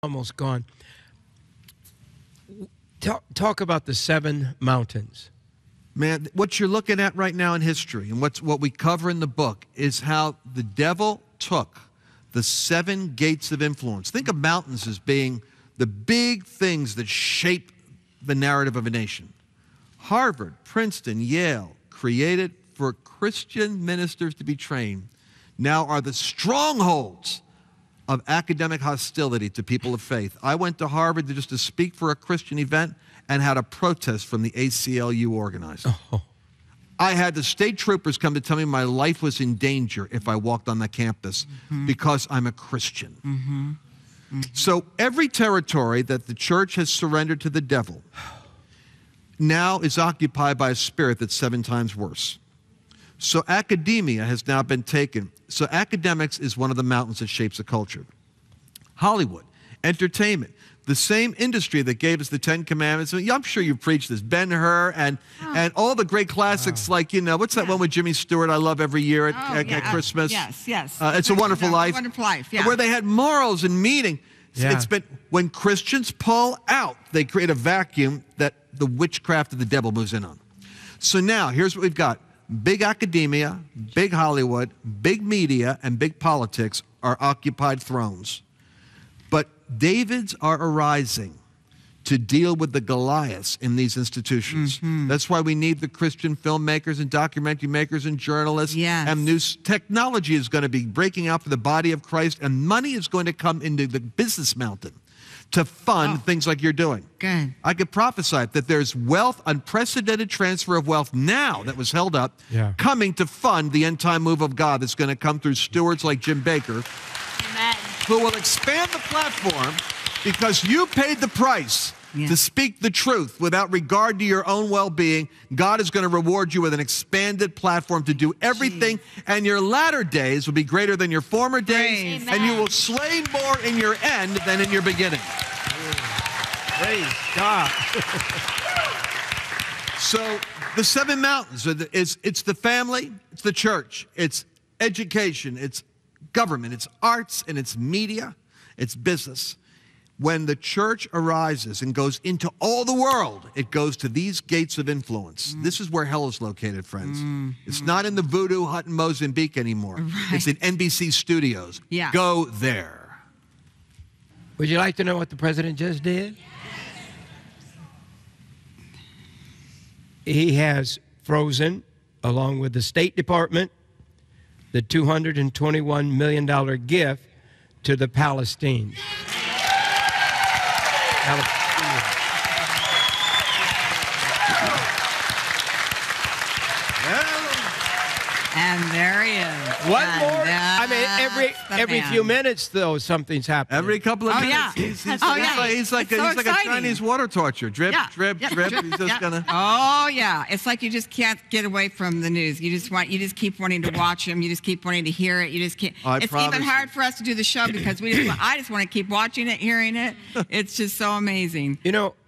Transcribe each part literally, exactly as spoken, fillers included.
almost gone. Talk, talk about the seven mountains. Man, what you're looking at right now in history and what's, what we cover in the book is how the devil took the seven gates of influence. Think of mountains as being the big things that shape the narrative of a nation. Harvard, Princeton, Yale, created for Christian ministers to be trained, now are the strongholds of academic hostility to people of faith. I went to Harvard to just to speak for a Christian event and had a protest from the A C L U organizer. Oh. I had the state troopers come to tell me my life was in danger if I walked on the campus mm-hmm. because I'm a Christian. Mm-hmm. Mm-hmm. So every territory that the church has surrendered to the devil now is occupied by a spirit that's seven times worse. So academia has now been taken. So academics is one of the mountains that shapes a culture. Hollywood, entertainment, the same industry that gave us the Ten Commandments. I'm sure you preached this. Ben-Hur and, oh. and all the great classics oh. like, you know, what's that yeah. one with Jimmy Stewart I love every year at, oh, at, yeah. at Christmas? Yes, yes. Uh, it's a Wonderful Life. Wonderful Life, yeah. Where they had morals and meaning. Yeah. It's been, when Christians pull out, they create a vacuum that the witchcraft of the devil moves in on. So now, here's what we've got. Big academia, big Hollywood, big media, and big politics are occupied thrones. But Davids are arising to deal with the Goliaths in these institutions. Mm-hmm. That's why we need the Christian filmmakers and documentary makers and journalists. Yes. And new technology is going to be breaking out for the body of Christ, and money is going to come into the business mountain to fund oh. things like you're doing. Good. I could prophesy that there's wealth, unprecedented transfer of wealth now that was held up, yeah. coming to fund the end-time move of God that's going to come through stewards like Jim Bakker, Amen. who will expand the platform because you paid the price yeah. to speak the truth without regard to your own well-being. God is going to reward you with an expanded platform to do everything, Jeez. And your latter days will be greater than your former days, Amen. and you will slay more in your end than in your beginning. Praise God. So the seven mountains, are the, it's, it's the family, it's the church, it's education, it's government, it's arts, and it's media, it's business. When the church arises and goes into all the world, it goes to these gates of influence. Mm. This is where hell is located, friends. Mm. It's not in the voodoo hut in Mozambique anymore. Right. It's in N B C studios. Yeah. Go there. Would you like to know what the president just did? He has frozen, along with the State Department, the two hundred twenty-one million dollar gift to the Palestinians. And there he is. One and more. I mean, every every man. few minutes, though, something's happening. Every couple of Oh, minutes, yeah. he's, he's, Oh, he's yeah. like, he's, like, It's a, so he's like a exciting. Chinese water torture. Drip, Yeah. drip, Yep. drip. He's just Yeah. gonna. Oh yeah, it's like you just can't get away from the news. You just want, you just keep wanting to watch them. You just keep wanting to hear it. You just can't. I it's promise even hard for us to do the show because we just, I just want to keep watching it, hearing it. It's just so amazing. You know,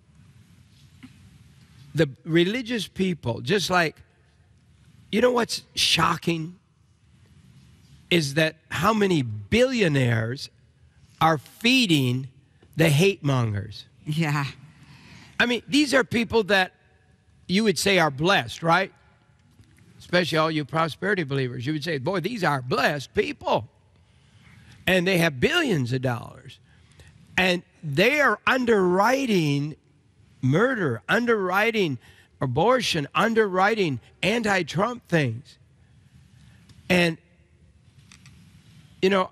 the religious people, just like, you know what's shocking? Is that how many billionaires are feeding the hate mongers. Yeah. I mean, these are people that you would say are blessed, right? Especially all you prosperity believers. You would say, boy, these are blessed people. And they have billions of dollars. And they are underwriting murder, underwriting abortion, underwriting anti-Trump things. And you know,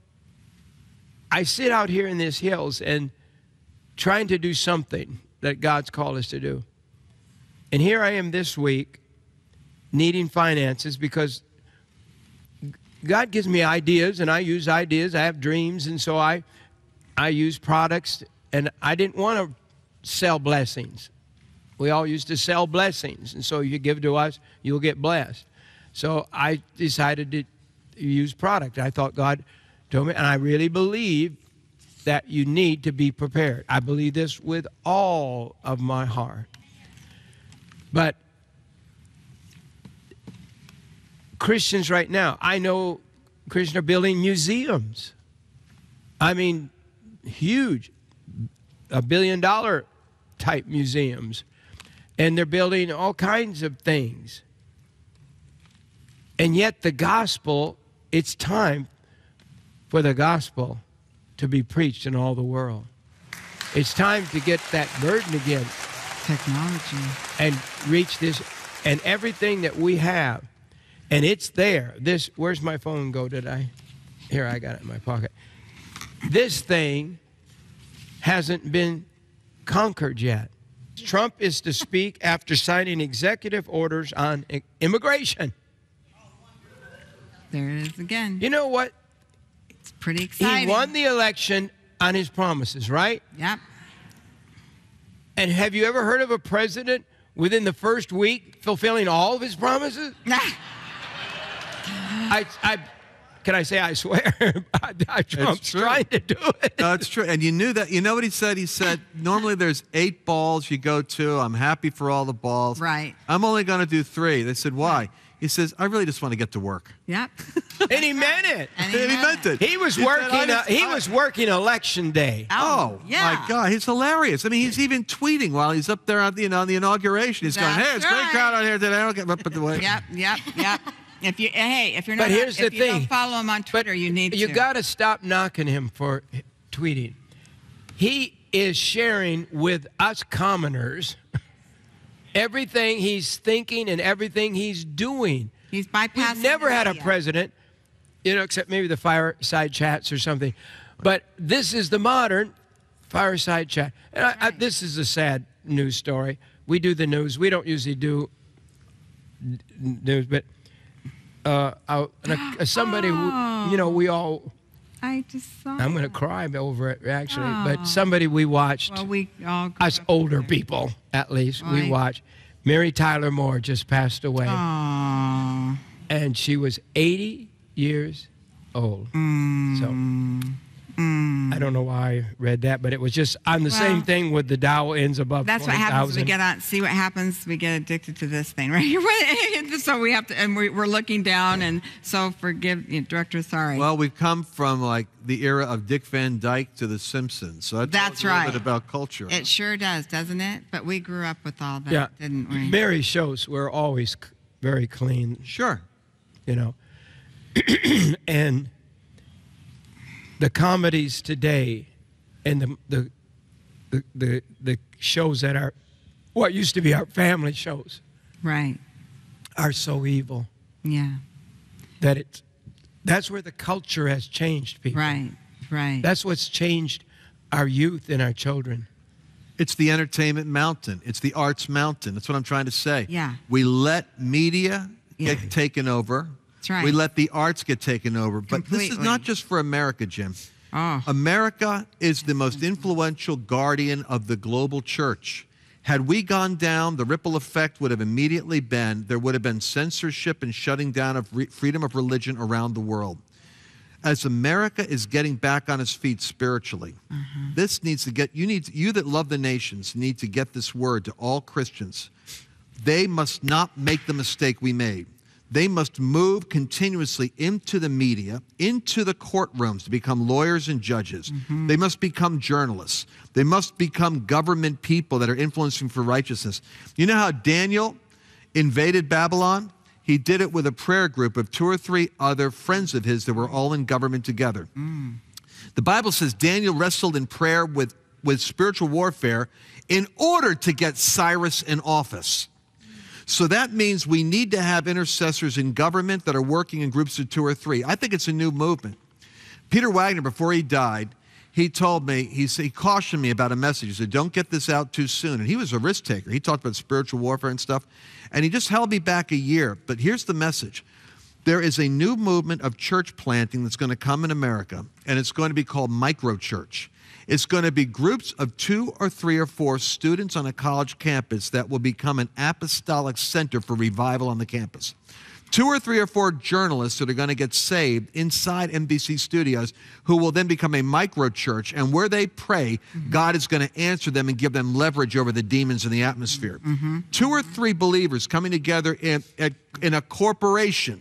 I sit out here in these hills and trying to do something that God's called us to do. And here I am this week needing finances because God gives me ideas and I use ideas. I have dreams, and so I, I use products, and I didn't want to sell blessings. We all used to sell blessings, and so you give to us, you'll get blessed. So I decided to use product. I thought God told me, and I really believe that you need to be prepared. I believe this with all of my heart. But Christians right now, I know Christians are building museums. I mean, huge, a billion dollar type museums. And they're building all kinds of things. And yet the gospel, it's time for the gospel to be preached in all the world. It's time to get that burden again. Technology. And reach this, and everything that we have. And it's there. This, where's my phone go, did I? Here, I got it in my pocket. This thing hasn't been conquered yet. Trump is to speak after signing executive orders on immigration. There it is again. You know what? It's pretty exciting. He won the election on his promises, right? Yep. And have you ever heard of a president within the first week fulfilling all of his promises? I, I, can I say I swear? Trump's trying to do it. No, it's true. And you knew that. You know what he said? He said, normally there's eight balls you go to. I'm happy for all the balls. Right. I'm only going to do three. They said, why? He says, I really just want to get to work. Yep. And he meant it. And he, And he meant it. He was He said, working. "I uh, just- he I- was working election day. Oh, yeah. my God, he's hilarious. I mean, he's even tweeting while he's up there on the, you know, on the inauguration. He's going, That's hey, it's a great right. crowd out here today. I don't get up at the way. Yep, yep, yep. If you hey, if you're not, But here's if the you thing. don't follow him on Twitter, you need You to. got to stop knocking him for tweeting. He is sharing with us commoners everything he's thinking and everything he's doing. He's bypassing. We've never the had a media. president, you know, except maybe the fireside chats or something. But this is the modern fireside chat. And I, I, Right. this is a sad news story. We do the news. We don't usually do n- news, but uh, I, and a, somebody, who, you know, we all, I just saw. I'm going to cry over it, actually, Oh. but somebody we watched, Well, we all. grew us up older together. people, at least, we Right. watched. Mary Tyler Moore just passed away. Aw. And she was eighty years old. Mm. So I don't know why I read that, but it was just on the Well, same thing with the Dow ends above That's what twenty happens. We thousand. get on. See what happens. We get addicted to this thing, right? So we have to, and we, we're looking down, and so forgive, you know, Director. Sorry. Well, we've come from like the era of Dick Van Dyke to The Simpsons. So that That's tells a little right. bit about culture. It sure does, doesn't it? But we grew up with all that, Yeah. didn't we? Mary's shows were always c- very clean, Sure. you know. And the comedies today and the, the the the the shows that are what used to be our family shows Right. are so evil Yeah. that it's that's where the culture has changed people. Right. Right. That's what's changed our youth and our children. It's the entertainment mountain. It's the arts mountain. That's what I'm trying to say. Yeah. We let media Yeah. get taken over. That's right. We let the arts get taken over. But this is Completely. not just for America, Jim. Oh. America is the most influential guardian of the global church. Had we gone down, the ripple effect would have immediately been, there would have been censorship and shutting down of re- freedom of religion around the world. As America is getting back on its feet spiritually, Mm-hmm. this needs to get, you need, to, you that love the nations need to get this word to all Christians. They must not make the mistake we made. They must move continuously into the media, into the courtrooms to become lawyers and judges. Mm-hmm. They must become journalists. They must become government people that are influencing for righteousness. You know how Daniel invaded Babylon? He did it with a prayer group of two or three other friends of his that were all in government together. Mm. The Bible says Daniel wrestled in prayer with, with spiritual warfare in order to get Cyrus in office. So that means we need to have intercessors in government that are working in groups of two or three. I think it's a new movement. Peter Wagner, before he died, he told me, he, said, he cautioned me about a message. He said, don't get this out too soon. And he was a risk taker. He talked about spiritual warfare and stuff. And he just held me back a year. But here's the message. There is a new movement of church planting that's going to come in America, and it's going to be called microchurch. It's going to be groups of two or three or four students on a college campus that will become an apostolic center for revival on the campus. Two or three or four journalists that are going to get saved inside N B C studios who will then become a microchurch, and where they pray, mm-hmm. God is going to answer them and give them leverage over the demons in the atmosphere. Mm-hmm. Two or three believers coming together in, in a corporation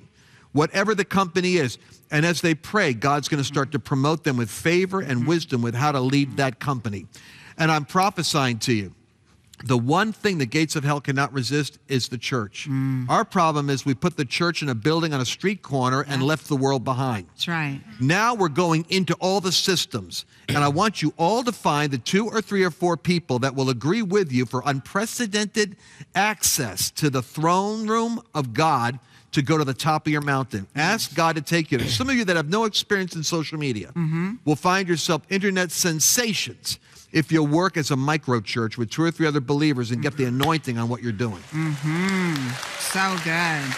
whatever the company is. And as they pray, God's going to start to promote them with favor and wisdom with how to lead that company. And I'm prophesying to you, the one thing the gates of hell cannot resist is the church. Mm. Our problem is we put the church in a building on a street corner yeah. and left the world behind. That's right. Now we're going into all the systems. And I want you all to find the two or three or four people that will agree with you for unprecedented access to the throne room of God to go to the top of your mountain. Ask God to take you there. Some of you that have no experience in social media mm-hmm. will find yourself internet sensations if you'll work as a micro church with two or three other believers and get the anointing on what you're doing. Mm-hmm. So good.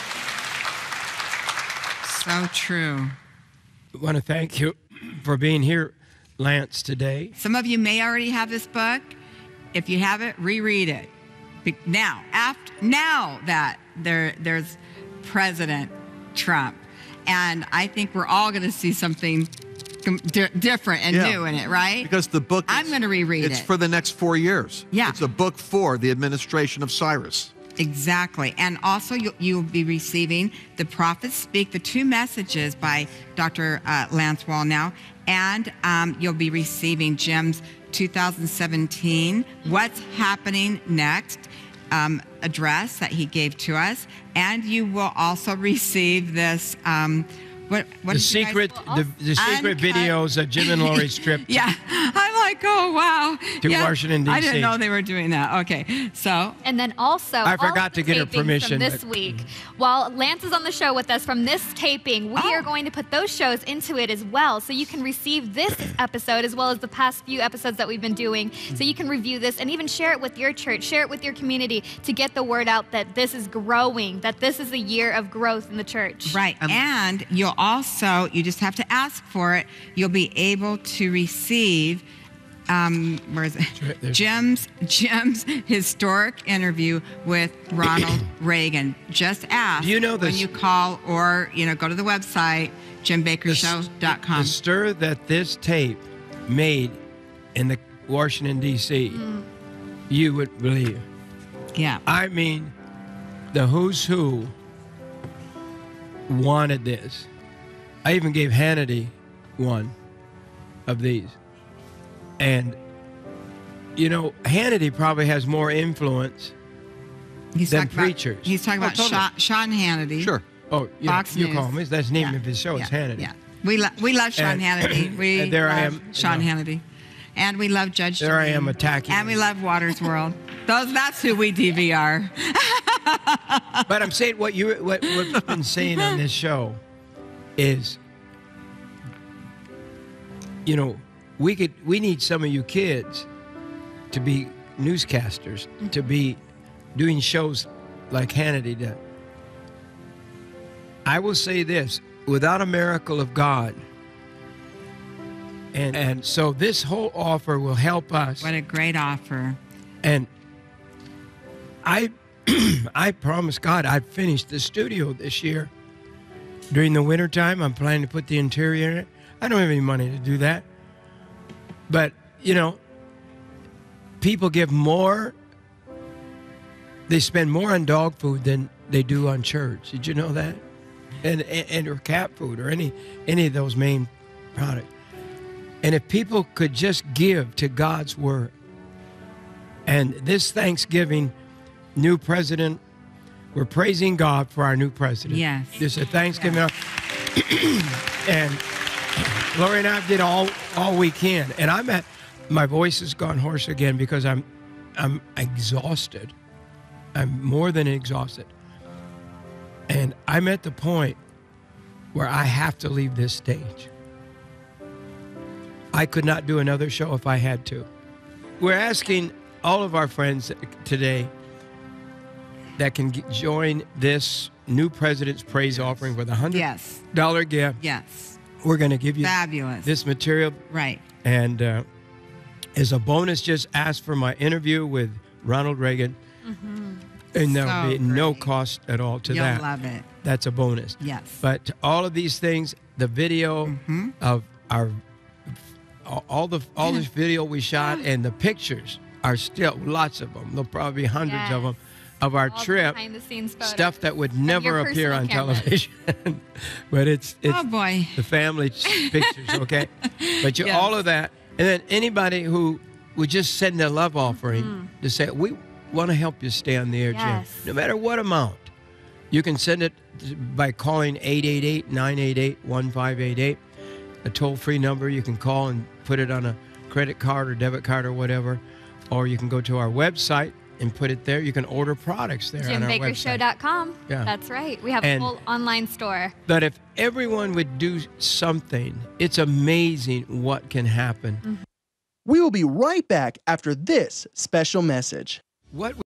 So true. I want to thank you for being here, Lance, today. Some of you may already have this book. If you haven't, reread it. Be- now, after now that there there's President Trump, and I think we're all going to see something Di- different and yeah. new in it, right? Because the book, I'm going to reread it's it. It's for the next four years. Yeah. It's a book for the administration of Cyrus. Exactly. And also you, you'll be receiving The Prophets Speak, the two messages by Doctor Uh, Lance Wallnau, and um, you'll be receiving Jim's two thousand seventeen What's Happening Next um, address that he gave to us. And you will also receive this um, What, what the secret, the, the secret Uncut. videos of Jim and Lori's trip. Yeah, I'm like, oh wow, to yeah. Washington D C I didn't know they were doing that. Okay, so and then also, I forgot all to get her tapings permission from this but, week. While Lance is on the show with us from this taping, we Oh. are going to put those shows into it as well, so you can receive this episode as well as the past few episodes that we've been doing. So you can review this and even share it with your church, share it with your community to get the word out that this is growing, that this is a year of growth in the church. right, Um, and you'll also you just have to ask for it. You'll be able to receive. Um, where is it? Right, Jim's Jim's historic interview with Ronald Reagan. Just ask Do you know when this- you call, or you know, go to the website jim baker show dot com. The stir that this tape made in the Washington, D C, mm. you would believe. Yeah. I mean, the who's who wanted this. I even gave Hannity one of these. And, you know, Hannity probably has more influence He's than talking about- preachers. he's talking Oh, about totally. Sean, Sean Hannity. Sure. Oh, you, know, Fox you News. call him. That's the name Yeah, of his show. yeah, It's Hannity. Yeah. We, lo- we love Sean And- Hannity. We and there love I am, Sean you know. Hannity. And we love Judge There I Jermaine. am attacking And we him. love Waters World. Those, that's who we D V R. But I'm saying what you what what's been saying on this show is, you know, we could we need some of you kids to be newscasters, to be doing shows like Hannity did. I will say this, without a miracle of God, and and so this whole offer will help us. What a great offer. And I I promised God I'd finish the studio this year. During the wintertime, I'm planning to put the interior in it. I don't have any money to do that. But, you know, people give more, they spend more on dog food than they do on church. Did you know that? And, and, and or cat food or any any of those main products. And if people could just give to God's word. And this Thanksgiving, new president, we're praising God for our new president. Yes. This is a Thanksgiving. And Lori and I did all all we can. And I'm at, my voice has gone hoarse again because I'm I'm exhausted. I'm more than exhausted. And I'm at the point where I have to leave this stage. I could not do another show if I had to. We're asking all of our friends today that can get, join this new president's praise offering with a hundred Yes. dollar gift. Yes. We're going to give you Fabulous. this material. Right. And uh, as a bonus, just ask for my interview with Ronald Reagan. Mm-hmm. And there'll So be no great. cost at all to You'll that. love it. That's a bonus. Yes. But all of these things, the video Mm-hmm. of our, all- all the all this video we shot and the pictures are still lots of them. There'll probably be hundreds of Yes. them of our All the trip, behind-the-scenes photos stuff that would of never your appear personal on cameras. television. But it's it's Oh, boy. the family pictures, okay? But you Yes. all of that, and then anybody who would just send a love offering to say, we want to help you stay on the air, Yes. Jim, no matter what amount. You can send it by calling eight eight eight, nine eight eight, one five eight eight, a toll-free number. You can call and put it on a credit card or debit card or whatever, or you can go to our website and put it there. You can order products there Jim on our Bakker Show website. dot com. Yeah. That's right. We have And- a full online store. But if everyone would do something, it's amazing what can happen. We will be right back after this special message. What